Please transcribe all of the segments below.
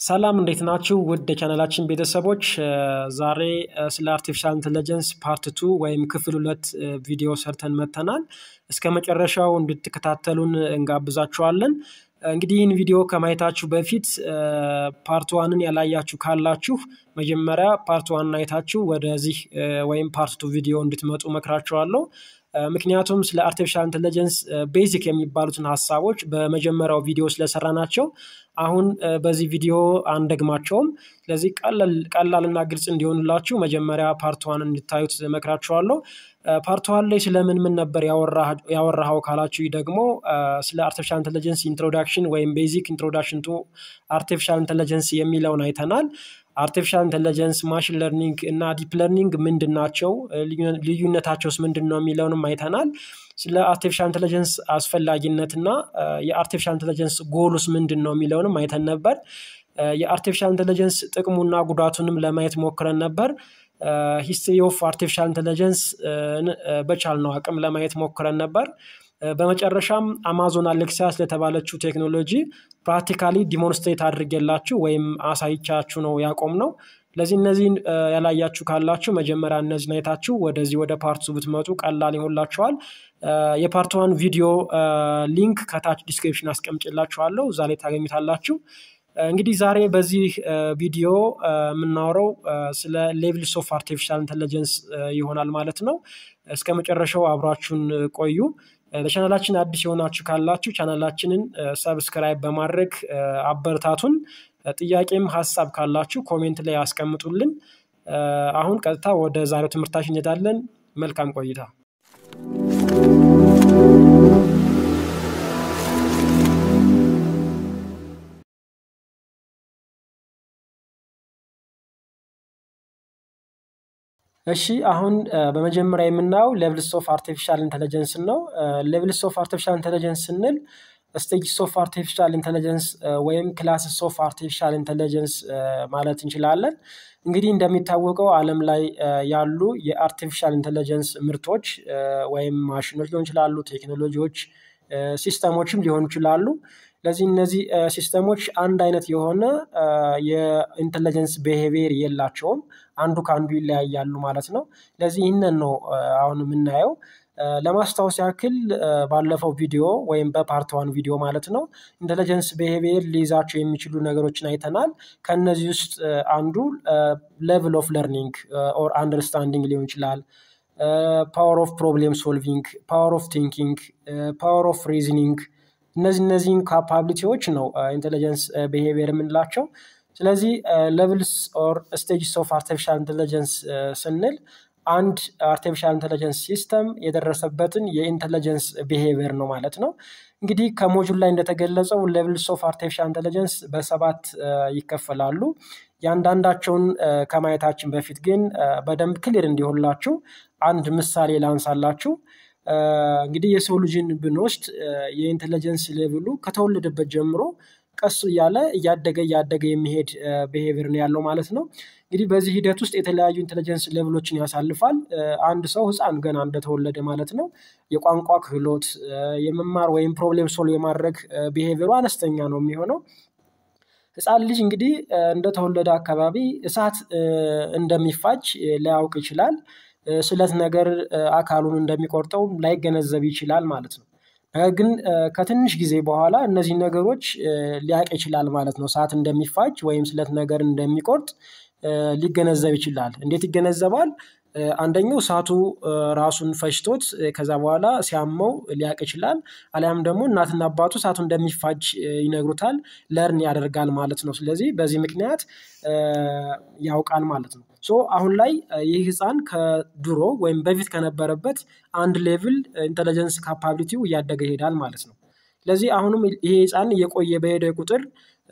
ሰላም እንዴት ናችሁ ውድ የቻናላችን ቤተሰቦች ዛሬ ስለ አርቲፊሻል ኢንተለጀንስ ፓርት 2 ወይም ክፍል 2 ቪዲዮ ሰርተን መተናል እስከመጨረሻው እንድትከታተሉን እንጋብዛችኋለን እንግዲህ ይህን ቪዲዮ ከማየታችሁ በፊት ፓርት 1ን ያላያችሁ ካላችሁ መጀመሪያ ፓርት 1 አይታችሁ ወደዚህ ወይም ፓርት 2 ቪዲዮ እንድትመጡ መክራችኋለሁ ምክንያቱም ስለ አርቲፊሻል ኢንተለጀንስ ቤዚክ የሚባሉትን ሐሳቦች በመጀመሪያው ቪዲዮ ስለሰራናቸው አሁን በዚህ ቪዲዮ አንደግማቸውም ስለዚህ ቀላልና ግልጽ እንዲሆንላችሁ መጀመሪያ ፓርት 1 እንድታዩት መክራችኋለሁ ፓርት 1 ላይ ስለምን ምን ነበር ያወራው ካላችሁ ደግሞ ስለ አርቲፊሻል ኢንተለጀንስ ኢንትሮዳክሽን ወይም ቤዚክ ኢንትሮዳክሽን ቱ አርቲፊሻል ኢንተለጀንስ የሚለውን አይተናል አርቲፊሻል ኢንተለጀንስ ማሽን ለርኒንግ እና ዲፕ ለርኒንግ ምንድናቸው ልዩነታቸውስ ምንድነው የሚለውንም አይተናል ስለ አርቲፊሻል ኢንተለጀንስ አስፈላጊነትና የአርቲፊሻል ኢንተለጀንስ ጎልስ ምንድነው የሚለውንም አይተን ነበር የአርቲፊሻል ኢንተለጀንስ ጥቅሙና ጉዳቱንም ለማየት ሞክረን ነበር ሂስትሪ ኦፍ አርቲፊሻል ኢንተለጀንስ በቻልነው አቅም ለማየት ሞክረን ነበር በመጨረሻም አማዞን አሌክሳ ስለተባለችው ቴክኖሎጂ ፕራክቲካሊ ዲሞንስትሬት አድርጌላችሁ ወይም አሳይቻችሁ ነው ያቆምነው ለዚህ እነዚህን ያላያችሁ ካላችሁ መጀመሪያ እነዚህን አይታችሁ ወደዚህ ወደ ፓርት 2 ብትመጡ ቀላል ይሆንላችኋል የፓርት 1 ቪዲዮ ሊንክ ከታች ዲስክሪፕሽን አስቀምጬላችኋለሁ እዛ ላይ ታገኙታላችሁ እንግዲህ ዛሬ በዚህ ቪዲዮ የምናወራው ስለ ሌቭልስ ኦፍ አርቲፊሻል ኢንተለጀንስ ይሆናል ማለት ነው እስከመጨረሻው አብራችሁን ቆዩ ለቻናላችን አዲስ የሆናችሁ ካላችሁ ቻናላችንን ሰብስክራይብ በማድረግ አበረታቱን ጥያቄም ሐሳብ ካላችሁ ኮሜንት ላይ አስቀምጡልን አሁን ቀጥታ ወደ ዛሬው ትምህርታችን እንሄዳለን መልካም ቆይታ እሺ አሁን በመጀመሪያ የምናየው ሌቭልስ ኦፍ አርቲፊሻል ኢንተለጀንስ ነው ሌቭልስ ኦፍ አርቲፊሻል ኢንተለጀንስ ስንል ስቴጅስ ኦፍ አርቲፊሻል ኢንተለጀንስ ወይም ክላስስ ኦፍ አርቲፊሻል ኢንተለጀንስ ማለት እንችላለን እንግዲህ እንደሚታወቀው ዓለም ላይ ያሉ የአርቲፊሻል ኢንተለጀንስ ምርቶች ወይም ማሽኖች ሊሆኑ ይችላሉ ቴክኖሎጂዎች ሲስተሞችም ሊሆኑ ይችላሉ ለዚህ እነዚህ ሲስተሞች አንድ አይነት የሆነ የኢንተለጀንስ ቢሄቪየር የላቸውም አንዱ ካንዱ ይለያያሉ ማለት ነው ለዚህ ይሄንን ነው አሁን የምናየው ለማስታወስ ያክል ባለፈው ቪዲዮ ወይም በፓርት 1 ቪዲዮ ማለት ነው ኢንተለጀንስ ቢሄቪየር ሊይዛቸው የሚችሉ ነገሮችን አይተናል ከነዚህ ውስጥ አንዱ ሌቭል ኦፍ ለርኒንግ ኦር አንደርስታንዲንግ ሊሆን ይችላል ፓወር ኦፍ ፕሮብሌም ሶልቪንግ ፓወር ኦፍ ቲንኪንግ ፓወር ኦፍ ሪዝኒንግ እነዚህን ካፓቢሊቲዎች ነው ኢንተለጀንስ ቢሄቪየር የምንላቸው ስለዚህ ሌቭልስ ኦር ስቴጅስ ኦፍ አርቲፊሻል ኢንተለጀንስ ስንል አንድ አርቲፊሻል ኢንተለጀንስ ሲስተም የደረሰበትን የኢንተለጀንስ ቢሄቪየር ነው ማለት ነው እንግዲህ ከሞጁል ላይ እንደተገለጸው ሌቭልስ ኦፍ አርቲፊሻል ኢንተለጀንስ በሰባት ይከፈላሉ ያንዳንዳቸውን ከማየታችን በፊት ግን በደንብ ክሊር እንዲሆንላችሁ አንድ ምሳሌ ላንሳላችሁ እንግዲህ የሰው ልጅን ብንወስድ የኢንተለጀንስ ሌቭሉ ከተወለደበት ጀምሮ ቀስ እያደገ የሚሄድ ቢሄቪየር ነው ያለው ማለት ነው እንግዲህ በዚህ ሂደት ውስጥ የተለያዩ ኢንተለጀንስ ሌቭሎችን ያሳልፋል አንድ ሰው ህፃን ገና እንደተወለደ ማለት ነው የቋንቋ ክህሎት የመማር ወይም ፕሮብሌም ሶልቭ የማድረግ ቢሄቪየሩ አነስተኛ ነው የሚሆነው ህፃን ልጅ እንግዲህ እንደተወለደ አካባቢ እሳት እንደሚፋጅ ሊያውቅ ይችላል ስለት ነገር አካሉን እንደሚቆርጠው ላይገነዘብ ይችላል ማለት ነው ግን ከትንሽ ጊዜ በኋላ እነዚህ ነገሮች ሊያውቅ ይችላል ማለት ነው ሰዓት እንደሚፋጅ ወይም ስለት ነገር እንደሚቆርጥ ሊገነዘብ ይችላል እንዴት ይገነዘባል አንደኛው ሰዓቱ ራሱን ፈሽቶት ከዛ በኋላ ሲያመው ሊያውቅ ይችላል አሊያም ደግሞ እናትና አባቱ ሰዓቱ እንደሚፋጅ ይነግሩታል ለርን ያደርጋል ማለት ነው ስለዚህ በዚህ ምክንያት ያውቃል ማለት ነው አሁን ላይ ይህ ህፃን ከድሮ ወይም በፊት ከነበረበት አንድ ሌቭል ኢንተለጀንስ ካፓቢሊቲው ያደገ ይሄዳል ማለት ነው ስለዚህ አሁንም ይሄ ህፃን የቆየ በሄደ ቁጥር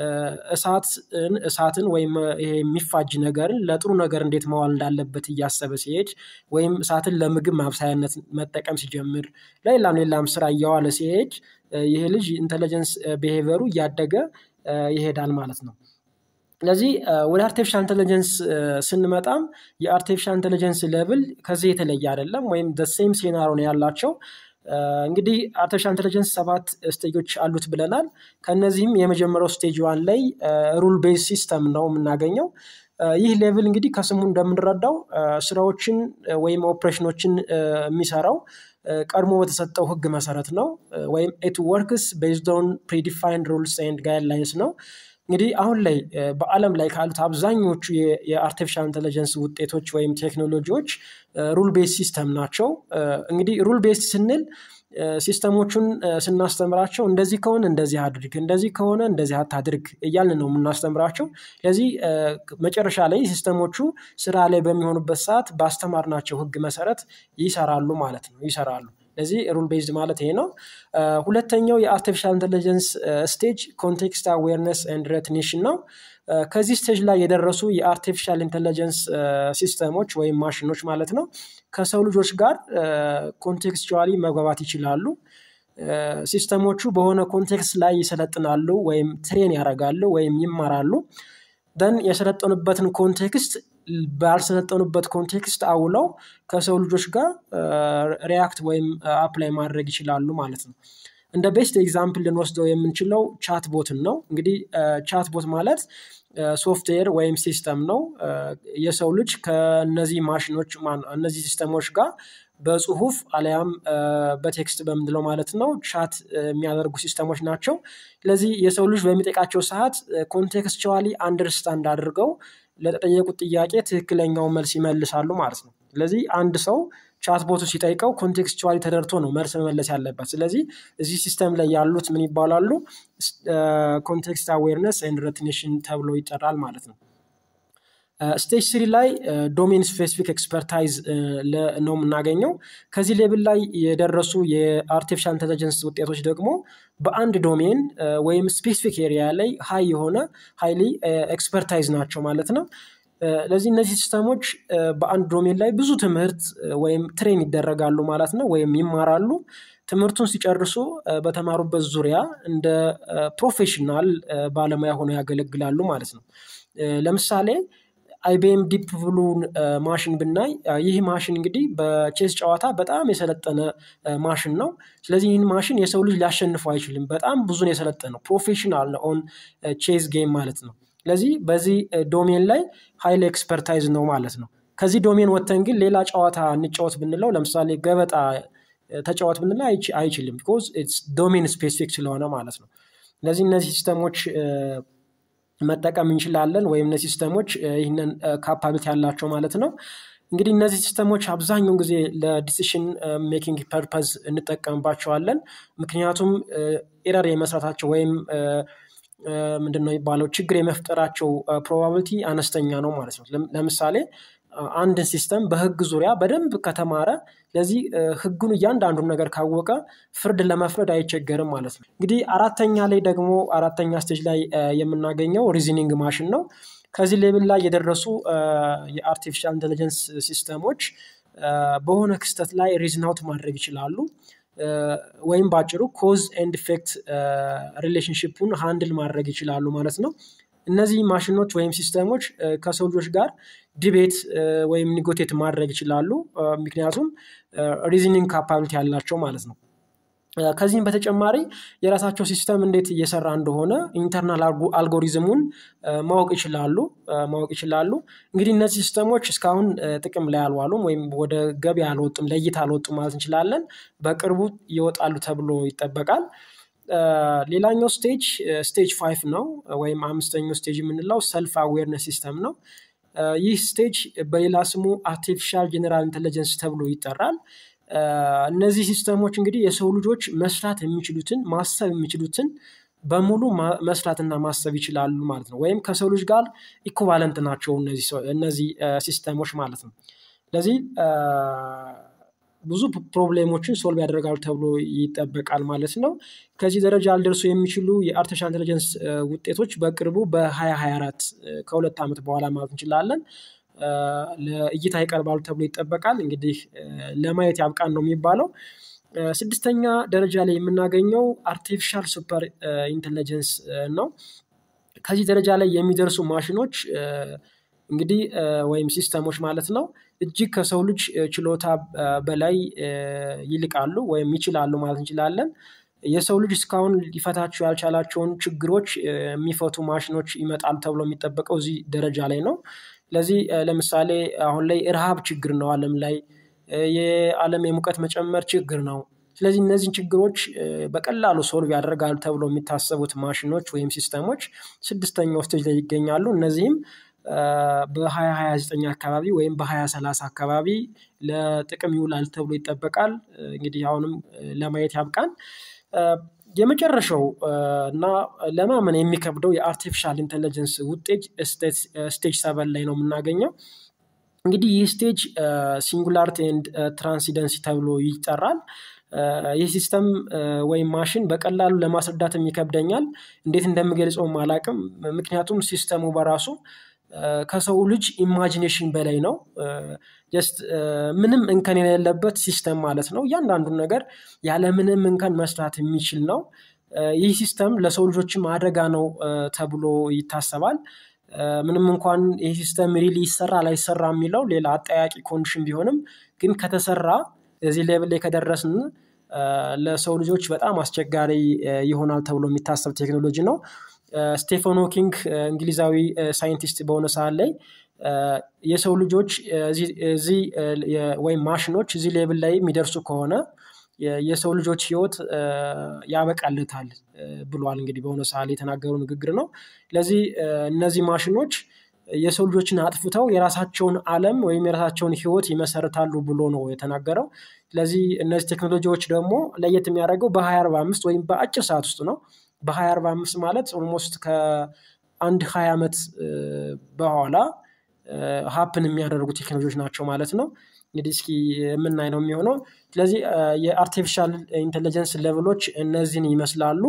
እሳትን ወይም ይሄ የሚፋጅ ነገርን ለጥሩ ነገር እንዴት መዋል እንዳለበት ያያሰበ ሲሄድ ወይም እሳትን ለምግብ ማብሰያነት መጠቀም ሲጀምር ሌላም ስራ ያዋለ ሲሄድ ይሄ ልጅ ኢንተለጀንስ ቢሄቪየሩ ያደገ ይሄዳል ማለት ነው ስለዚህ ወደ አርቲፊሻል ኢንተለጀንስ ስንመጣም የአርቲፊሻል ኢንተለጀንስ ሌቭል ከዚህ የተለየ አይደለም ወይም the same scenario ነው ያላቸው እንግዲህ አርቲፊሻል ኢንተለጀንስ 7 ስቴጆች አሉት ብለናል ከነዚህም የመጀመሪያው ስቴጅ 1 ላይ ሩል ቤዝ ሲስተም ነው የምናገኘው ይህ ሌቭል እንግዲህ ከስሙ እንደምንረዳው ስራዎችን ወይም ኦፕሬሽኖችን የሚሰራው ቀድሞ በተሰጠው ህግ መሰረት ነው ወይም it works based on predefined rules and guidelines ነው እንግዲህ አሁን ላይ በአለም ላይ ካሉት አብዛኞቹ የአርቲፊሻል ኢንተለጀንስ ውጤቶች ወይም ቴክኖሎጂዎች ሩል ቤዝ ሲስተም ናቸው እንግዲህ ሩል ቤዝ ስንል ሲስተሞቹን ስናስተምራቸው እንደዚህ ከሆነ እንደዚህ አድርግ እንደዚህ ከሆነ እንደዚህ አታድርግ እያልን ነው የምናስተምራቸው ስለዚህ መጨረሻ ላይ ሲስተሞቹ ስራ ላይ በሚሆኑበት ሰዓት ባስተማርናቸው ህግ መሰረት ይሰራሉ ማለት ነው ይሰራሉ ስለዚህ ሩል ቤዝድ ማለት ይሄ ነው ሁለተኛው የአርቲፊሻል ኢንተለጀንስ ስቴጅ ኮንቴክስት አዌርነስ ኤንድ ሬትኒሽን ነው ከዚህ ስቴጅ ላይ የደረሱ የአርቲፊሻል ኢንተለጀንስ ሲስተሞች ወይም ማሽኖች ማለት ነው ከሰው ልጆች ጋር ኮንቴክስቹዋሊ መግባባት ይችላሉ ሲስተሞቹ በሆነ ኮንቴክስት ላይ ይሰለጥናሉ ወይም ትሬን ያደርጋሉ ወይም ይማራሉ then የሰለጠኑበትን ኮንቴክስት ባልሰለጠኑበት ኮንቴክስት አውለው ከሰው ልጆች ጋር ሪአክት ወይም አፕላይ ማድረግ ይችላሉ ማለት ነው እንደ ቤስት ኤግዛምፕል ልንወስደው የምንችለው ቻት ቦት ነው እንግዲህ ቻት ቦት ማለት ሶፍትዌር ወይም ሲስተም ነው የሰው ልጅ ከነዚህ ማሽኖች እነዚህ ሲስተሞች ጋር በጽሁፍ አለያም በቴክስት በመድለው ማለት ነው ቻት የሚያደርጉ ሲስተሞች ናቸው ስለዚህ የሰው ልጅ በሚጠይቃቸው ሰዓት ኮንቴክስቹዋሊ አንደርስታንድ አድርገው ለተጠየቁት ጥያቄ ትክክለኛው መልስ ይመልሳሉ ማለት ነው ስለዚህ አንድ ሰው ቻት ቦቱ ሲጠይቀው ኮንቴክስቹዋሊ ተደርቶ ነው መልስ መመለስ ያለበት ስለዚህ እዚህ ሲስተም ላይ ያሉት ምን ይባላሉ ኮንቴክስት አዌርነስ ኤንድ ሬትኒሽን ተብሎ ይጠራል ማለት ነው ስቴጅ 3 ላይ ዶሜን ስፔሲፊክ ኤክስፐርታይዝ ነው የምናገኘው ከዚህ ሌቭል ላይ የደረሱ የአርቲፊሻል ኢንተለጀንስ ውጤቶች ደግሞ በአንድ ዶሜን ወይም ስፔሲፊክ ኤሪያ ላይ ሃይሊ ኤክስፐርታይዝ ናቸው ማለት ነው ለዚህ እነዚህ ሲስተሞች በአንድ ዶሜን ላይ ብዙ ትምህርት ወይም ትሬን ይደረጋሉ ማለት ነው ወይም ይማራሉ ትምህርቱን ሲጨርሱ በተማሩበት ዙሪያ እንደ ፕሮፌሽናል ባለሙያ ሆነው ያገለግላሉ ማለት ነው ለምሳሌ IBM ዲፕ ብሉ ማሽን ብናይ ይህ ማሽን እንግዲህ በቼዝ ጨዋታ በጣም የሰለጠነ ማሽን ነው ስለዚህ ይህን ማሽን የሰው ልጅ ሊያሸንፈው አይችልም በጣም ብዙ ነው የሰለጠነው ፕሮፌሽናል ነው ኦን ቼዝ ጌም ማለት ነው ስለዚህ በዚህ ዶሜን ላይ ሃይሊ ኤክስፐርታይዝ ነው ማለት ነው ከዚህ ዶሜን ወጥተን ግን ሌላ ጨዋታ እንጫወት ብንለው ለምሳሌ ገበጣ ተጫዋት ብንለው አይችልም because it's domain specific ስለሆነ ማለት ነው ስለዚህ እነዚህ ሲስተሞች መጠቀም እንችላለን ወይም እነዚህ ሲስተሞች ይሄንን ካፓቢሊቲ ያላቸው ማለት ነው እንግዲህ እነዚህ ሲስተሞች አብዛኛውን ጊዜ ለዲሲሽን ሜኪንግ ፐርፐዝ እንጠቀምባቸዋለን ምክንያቱም ኤረር የመስራታቸው ወይም ምንድነው ይባለው ችግር የመፍጠራቸው ፕሮባቢሊቲ አነስተኛ ነው ማለት ነው ለምሳሌ አንድ ሲስተም በህግ ዙሪያ በደንብ ከተማረ ለዚህ ህጉን እያንዳንዱን ነገር ካወቀ ፍርድ ለመፍረድ አይቸገርም ማለት ነው እንግዲህ አራተኛ ስቴጅ ላይ የምናገኘው ሪዝኒንግ ማሽን ነው ከዚህ ሌቭል ላይ የደረሱ የአርቲፊሻል ኢንተለጀንስ ሲስተሞች በሆነ ክስተት ላይ ሪዝን አውት ማድረግ ይችላሉ ወይም ባጭሩ ኮዝ ኤንድ ኢፌክት ሪሌሽንሺፑን ሃንድል ማድረግ ይችላሉ ማለት ነው እነዚህ ማሽኖች ወይም ሲስተሞች ከሰው ልጆች ጋር ዲቤት ወይም ኔጎቲየት ማድረግ ይችላሉ ምክንያቱም ሪዝኒንግ ካፓቢሊቲ ያላቸው ማለት ነው ከዚህም በተጨማሪ የራሳቸው ሲስተም እንዴት እየሰራ እንደሆነ ኢንተርናል አልጎሪዝሙን ማወቅ ይችላሉ እንግዲህ እነዚህ ሲስተሞች እስካሁን ጥቅም ላይ አልዋሉም ወይም ወደ ገበያ አልወጡም ለይታ አልወጡም ማለት እንችላለን በቅርቡ ይወጣሉ ተብሎ ይጠበቃል ሌላኛው ስቴጅ 5 ነው ወይም አምስተኛው ስቴጅ የምንለው ሰልፍ አዌርነስ ሲስተም ነው ይህ ስቴጅ በሌላ ስሙ አርቲፊሻል ጀነራል ኢንተለጀንስ ተብሎ ይጠራል እነዚህ ሲስተሞች እንግዲህ የሰው ልጆች መስራት የሚችሉትን ማሰብ የሚችሉትን በሙሉ መስራትና ማሰብ ይችላሉ ማለት ነው ወይም ከሰው ልጅ ጋር ኢኩቫለንት ናቸው እነዚህ ሲስተሞች ማለት ነው ስለዚህ ብዙ ፕሮብሌሞችን ሶልቭ ያደርጋሉ ተብሎ ይጠበቃል ማለት ነው ከዚህ ደረጃ አልደርሱ የሚችሉ የአርቲፊሻል ኢንተለጀንስ ውጤቶች በቅርቡ በ2024 ከሁለት ዓመት በኋላ ማለት እንችላለን ለእይታ ይቀርባሉ ተብሎ ይጠበቃል እንግዲህ ለማየት ያብቃን ነው የሚባለው ስድስተኛ ደረጃ ላይ የምናገኘው አርቲፊሻል ሱፐር ኢንተለጀንስ ነው ከዚህ ደረጃ ላይ የሚደርሱ ማሽኖች እንግዲህ ወይም ሲስተሞች ማለት ነው እጅግ ከሰው ልጅ ችሎታ በላይ ይልቃሉ ወይም ይችላሉ ማለት እንችላለን የሰው ልጅ እስካሁን ሊፈታቸው ያልቻላቸውን ችግሮች የሚፈቱ ማሽኖች ይመጣሉ ተብሎ የሚጠበቀው እዚህ ደረጃ ላይ ነው ስለዚህ ለምሳሌ አሁን ላይ ረሃብ ችግር ነው ዓለም ላይ የዓለም የሙቀት መጨመር ችግር ነው ስለዚህ እነዚህን ችግሮች በቀላሉ ሶልቭ ያደርጋሉ ተብሎ የሚታሰቡት ማሽኖች ወይም ሲስተሞች ስድስተኛው ስቴጅ ላይ ይገኛሉ እነዚህም በ2029 አካባቢ ወይም በ2030 አካባቢ ለጥቅም ይውላል ተብሎ ይጠበቃል እንግዲህ አሁንም ለማየት ያብቃን የመጨረሻው እና ለማመን የሚከብደው የአርቲፊሻል ኢንተለጀንስ ውጤት ስቴጅ 7 ላይ ነው የምናገኘው እንግዲህ ይህ ስቴጅ ሲንጉላሪቲ ኤንድ ትራንሲደንሲ ተብሎ ይጠራል ይህ ሲስተም ወይም ማሽን በቀላሉ ለማስረዳት የሚከብደኛል እንዴት እንደምገልጸው ማላቅም ምክንያቱም ሲስተሙ በራሱ ከሰው ልጅ ኢማጂኔሽን በላይ ነው just ምንም እንከን የሌለበት ሲስተም ማለት ነው ያንዳንዱ ነገር ያለ ምንም እንከን መስራት የሚችል ነው ይህ ሲስተም ለሰው ልጆችም አደጋ ነው ተብሎ ይታሰባል ምንም እንኳን ይህ ሲስተም ሪሊ ይሰራ ላይሰራ የሚለው ሌላ አጠያቂ ኮንዲሽን ቢሆንም ግን ከተሰራ እዚህ ሌቭል ላይ ከደረስን ለሰው ልጆች በጣም አስቸጋሪ ይሆናል ተብሎ የሚታሰብ ቴክኖሎጂ ነው ስቴፈን ሆኪንግ እንግሊዛዊ ሳይንቲስት በሆነ ሰዓት ላይ የሰው ልጆች እዚህ ወይ ማሽኖች እዚህ ሌቭል ላይ የሚደርሱ ከሆነ የሰው ልጆች ህይወት ያበቃልታል ብሏል እንግዲህ በሆነ ሰዓት የተናገሩ ንግግር ነው ስለዚህ እነዚህ ማሽኖች የሰው ልጆችን አጥፍተው የራሳቸውን ዓለም ወይም የራሳቸውን ህይወት ይመሰርታሉ ብሎ ነው የተናገረው ስለዚህ እነዚህ ቴክኖሎጂዎች ደግሞ ለየት የሚያደርገው በ2045 ወይም በአጭር ሰዓት ውስጥ ነው በ2045 ማለት ኦልሞስት ከአንድ 20 አመት በኋላ ሃፕን የሚያደርጉ ቴክኖሎጂዎች ናቸው ማለት ነው እንግዲህ እስኪ የምናይ ነው የሚሆነው ስለዚህ የአርቲፊሻል ኢንተለጀንስ ሌቭሎች እነዚህን ይመስላሉ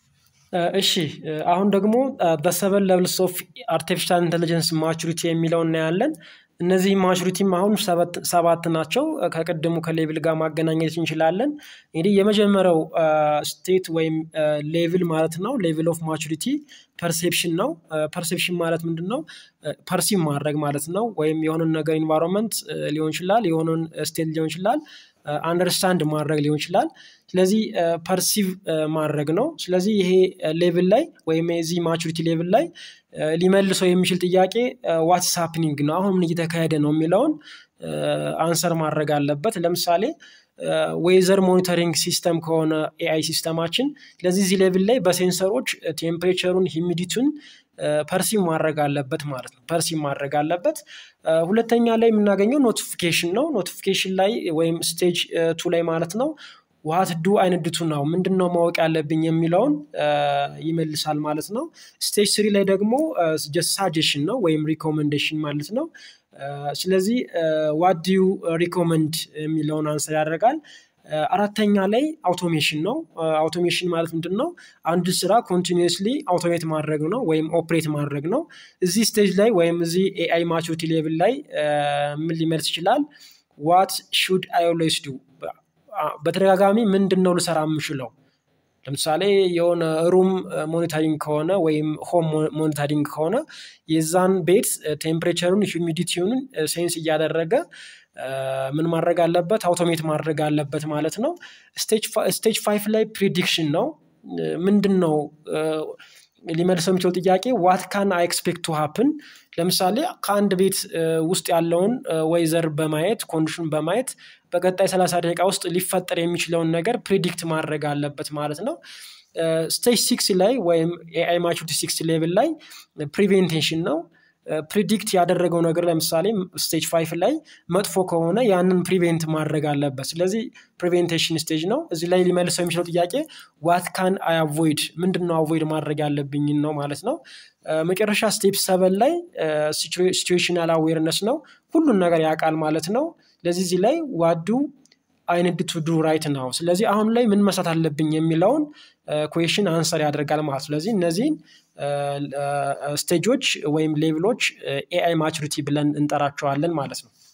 እሺ አሁን ደግሞ በ7 levels of artificial intelligence maturity የሚለውን እናያለን እነዚህ ማቹሪቲም አሁን 7 ናቸው ከቀደሙ ከሌቭል ጋር ማገናኘት እንችላለን እንግዲህ የመጀመሪያው ስቴት ወይም ሌቭል ማለት ነው ሌቭል ኦፍ ማቹሪቲ ፐርሴፕሽን ነው ፐርሴፕሽን ማለት ምንድነው ፐርሲቭ ማድረግ ማለት ነው ወይም የሆነ ነገር ኢንቫይሮንመንት ሊሆን ይችላል የሆነ ስቴት ሊሆን ይችላል አንደርስታንድ ማድረግ ሊሆን ይችላል ስለዚህ ፐርሲቭ ማድረግ ነው ስለዚህ ይሄ ሌቭል ላይ ወይም እዚህ ማቹሪቲ ሌቭል ላይ ሊመልሰው የሚችል ጥያቄ what is happening ነው አሁን ምን እየተካሄደ ነው የሚለውን አንሰር ማድረግ አለበት ለምሳሌ ዌዘር ሞኒተሪንግ ሲስተም ከሆነ ኤአይ ሲስተማችን ስለዚህ እዚህ ሌቭል ላይ በሴንሰሮች ቴምፕሬቸሩን ሂዩሚዲቲውን ፐርሲቭ ማድረግ አለበት ማለት ነው ፐርሲቭ ማድረግ አለበት ሁለተኛ ላይ የምናገኘው ኖቲፊኬሽን ነው ኖቲፊኬሽን ላይ ወይም ስቴጅ 2 ላይ ማለት ነው what do I need to know ምንድነው ማወቅ ያለብኝ የሚለውን ይመልሳል ማለት ነው ስቴጅ 3 ላይ ደግሞ just suggestion ነው ወይም recommendation ማለት ነው ስለዚህ what do you recommend የሚለውን አንሰር ያደርጋል አራተኛ ላይ አውቶሜሽን ነው አውቶሜሽን ማለት ምንድነው አንድ ስራ continuously automate ማድረግ ነው ወይም ኦፕሬት ማድረግ ነው እዚህ ስቴጅ ላይ ወይም እዚህ AI maturity level ላይ ምን ሊመልስ ይችላል what should I always do በተደጋጋሚ ምንድነው ልሰራ የምችለው ለምሳሌ የሆነ ሩም ሞኒተሪንግ ከሆነ ወይም ሆም ሞኒተሪንግ ከሆነ የዛን ቤት ቴምፕሬቸሩን ሂዩሚዲቲውን ሴንስ እያደረገ ምን ማድረግ አለበት አውቶሜት ማድረግ አለበት ማለት ነው ስቴጅ 5 ላይ ፕሪዲክሽን ነው ምንድነው ሊመልሰው የሚችለው ጥያቄ what can I expect to happen ለምሳሌ ከአንድ ቤት ውስጥ ያለውን ዌዘር በማየት ኮንዲሽን በማየት በቀጣይ 30 ደቂቃ ውስጥ ሊፈጠር የሚችለውን ነገር ፕሪዲክት ማድረግ አለበት ማለት ነው ስቴጅ 6 ላይ ወይም AI maturity 6 ሌቭል ላይ ፕሪቬንቴሽን ነው ፕሪዲክት ያደረገው ነገር ለምሳሌ ስቴጅ 5 ላይ መጥፎ ከሆነ ያንን ፕሪቬንት ማድረግ አለበት ስለዚህ ፕሪቬንቴሽን ስቴጅ ነው እዚህ ላይ ሊመልሰው የሚችለው ጥያቄ what can I avoid ምንድነው አቮይድ ማድረግ ያለብኝ ነው ማለት ነው መጨረሻ ስቴፕ 7 ላይ ሲቹዌሽናል አዌርነስ ነው ሁሉን ነገር ያቃል ማለት ነው ስለዚህ እዚህ ላይ what do I need to do right now ስለዚህ አሁን ላይ ምን መስራት አለብኝ የሚለውን ኩዌስችን አንሰር ያደርጋል ማለት ስለዚህ እነዚህ ስቴጆች ወይም ሌቭሎች AI maturity ብለን እንጠራቸዋለን ማለት ነው